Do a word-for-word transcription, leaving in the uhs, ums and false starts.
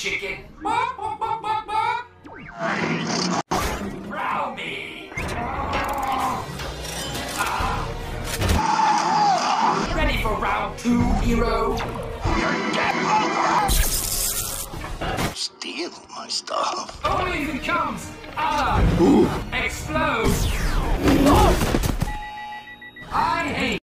chicken. Row me. Ah. Ready for round two, hero? Steal my stuff. Only if it comes. Ah. Explode. I hate